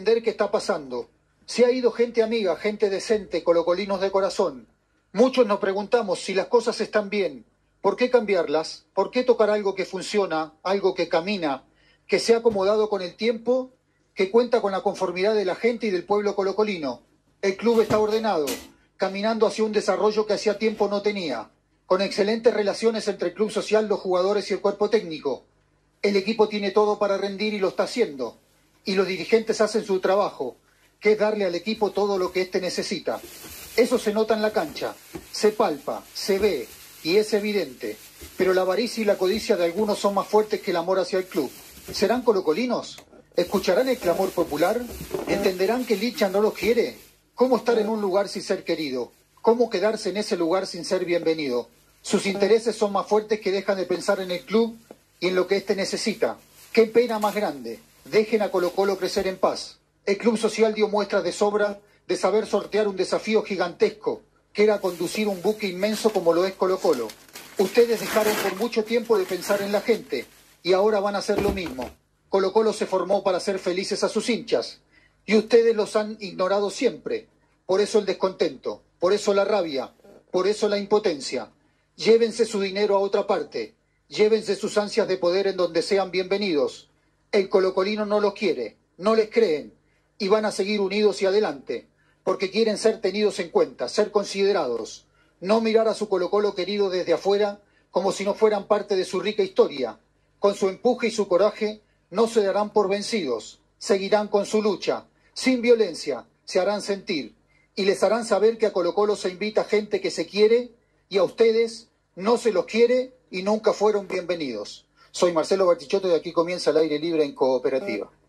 entender qué está pasando. Se ha ido gente amiga, gente decente, colocolinos de corazón. Muchos nos preguntamos si las cosas están bien. ¿Por qué cambiarlas? ¿Por qué tocar algo que funciona, algo que camina, que se ha acomodado con el tiempo, que cuenta con la conformidad de la gente y del pueblo colocolino? El club está ordenado, caminando hacia un desarrollo que hacía tiempo no tenía, con excelentes relaciones entre el club social, los jugadores y el cuerpo técnico. El equipo tiene todo para rendir y lo está haciendo. Y los dirigentes hacen su trabajo, que es darle al equipo todo lo que éste necesita. Eso se nota en la cancha, se palpa, se ve y es evidente. Pero la avaricia y la codicia de algunos son más fuertes que el amor hacia el club. ¿Serán colocolinos? ¿Escucharán el clamor popular? ¿Entenderán que el hincha no los quiere? ¿Cómo estar en un lugar sin ser querido? ¿Cómo quedarse en ese lugar sin ser bienvenido? Sus intereses son más fuertes que dejan de pensar en el club y en lo que éste necesita. ¡Qué pena más grande! Dejen a Colo-Colo crecer en paz. El club social dio muestras de sobra de saber sortear un desafío gigantesco, que era conducir un buque inmenso como lo es Colo-Colo. Ustedes dejaron por mucho tiempo de pensar en la gente y ahora van a hacer lo mismo. Colo-Colo se formó para hacer felices a sus hinchas y ustedes los han ignorado siempre. Por eso el descontento, por eso la rabia, por eso la impotencia. Llévense su dinero a otra parte, llévense sus ansias de poder en donde sean bienvenidos. El colocolino no los quiere, no les creen y van a seguir unidos y adelante, porque quieren ser tenidos en cuenta, ser considerados, no mirar a su Colo-Colo querido desde afuera como si no fueran parte de su rica historia. Con su empuje y su coraje no se darán por vencidos, seguirán con su lucha, sin violencia, se harán sentir y les harán saber que a Colo-Colo se invita gente que se quiere y a ustedes no se los quiere y nunca fueron bienvenidos. Soy Marcelo Bartichotto y aquí comienza el aire libre en Cooperativa.